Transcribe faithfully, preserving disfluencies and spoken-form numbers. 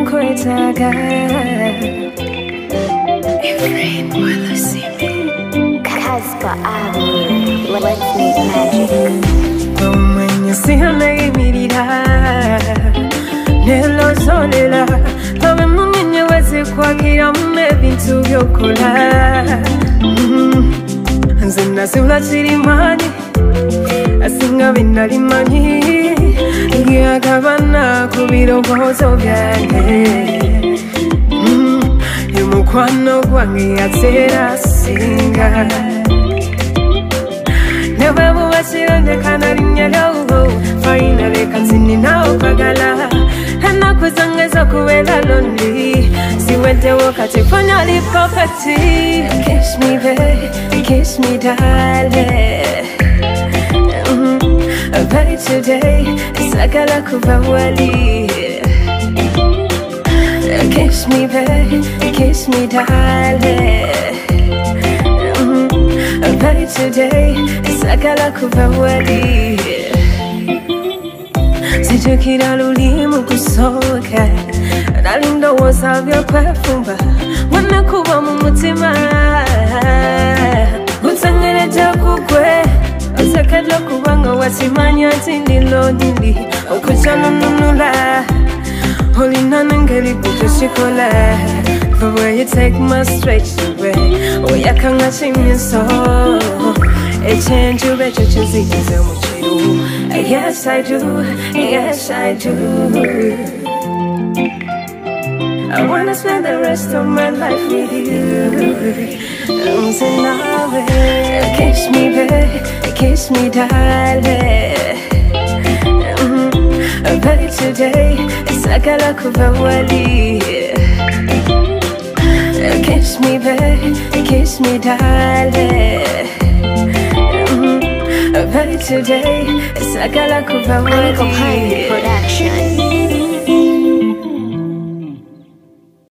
Kwetaga Evelyn Walusimbi Kazipa, let's make magic. When you see her make me dida Nelo solela Tawe munginye wese kwa kia mmebi tu yokola Nzina siula chirimani Asinga vinali mani Gia kabana kubiro bozo vyange Yumukwano kwangi atera singa Never washira ne kanarinya loho Finally katsini na opagala Hana kuzangeza kuwela lonely Siwente wakati finally property Kiss me babe, kiss me darling But today, sakala kubawali Kiss me babe, kiss me darling But today, sakala kubawali Sijukira lulimu kusoka Nalinda wasavya kwefumba Wana kuwa mumutima Utangere jakukwe Osakadla kubanga wasimanya tindilo nili Okuchano nunula Holy nanangeli kutoshikola The way you take my straight away Oyakanga chimye so A change you better choose it as a muchiru Yes I do, yes I do I wanna spend the rest of my life with you I'm saying now, kiss me babe, kiss me darling mm-hmm. But today, sakala kubawali Kiss me babe, kiss me darling mm-hmm. But today, sakala kubawali Production.